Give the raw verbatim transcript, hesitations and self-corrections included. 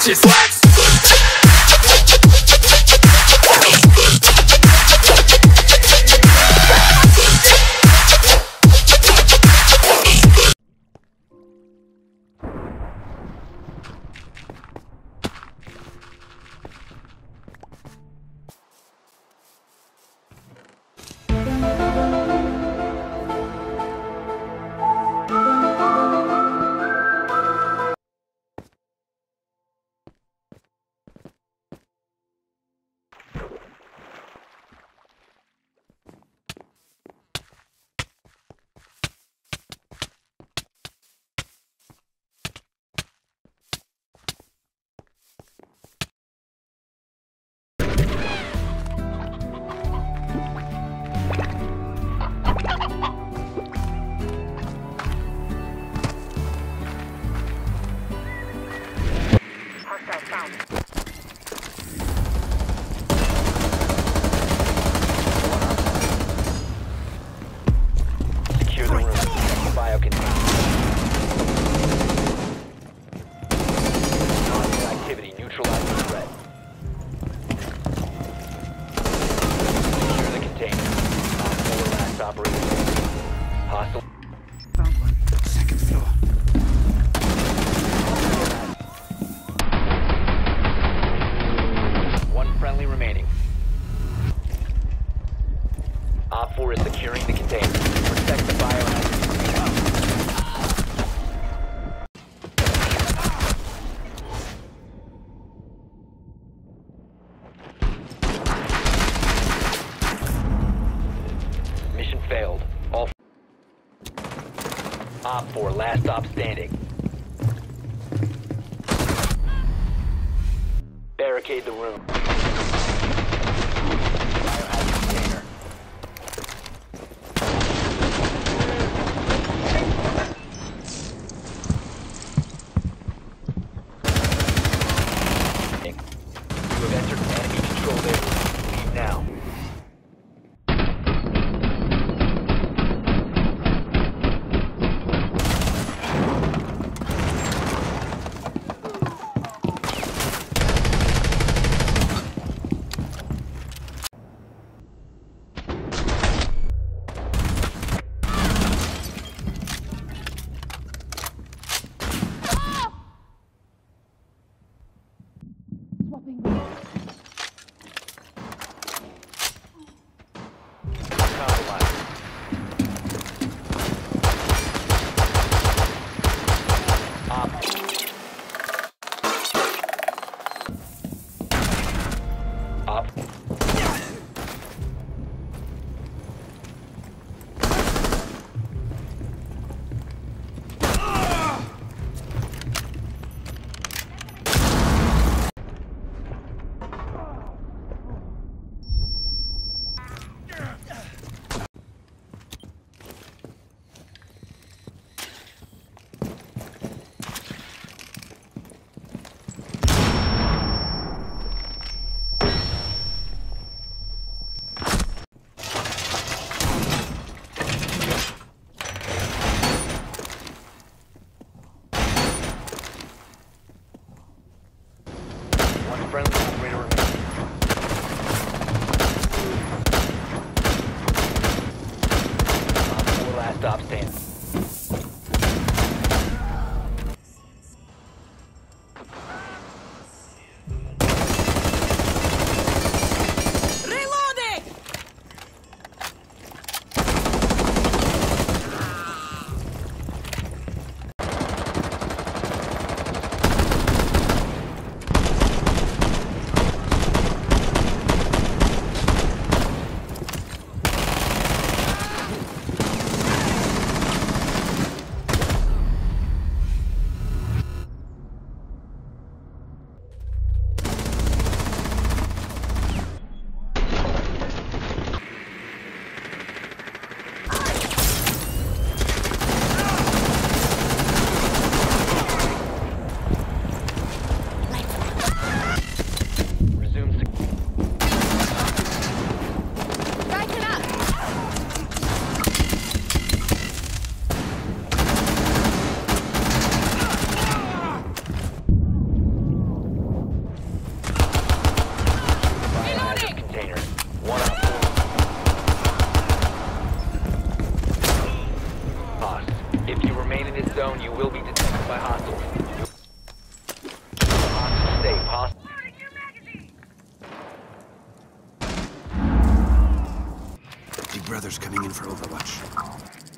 bitches. What? Secure the room. Bio container. Hostile activity. Neutralize the threat. Secure the container. Op four last operator. Hostile. Found one. Second floor. One friendly remaining. Op four is securing the container. Protect the biohazard. Mission failed. All Op four, last stop standing. Barricade the room. Biohazard container. You have entered enemy controlled area. Leave now. Compromise. Op. Op. One friendly operator remaining. Op four last stop standing. zone, you will be detected by hostiles. Hostage safe. Hostage. Big Brother's coming in for Overwatch.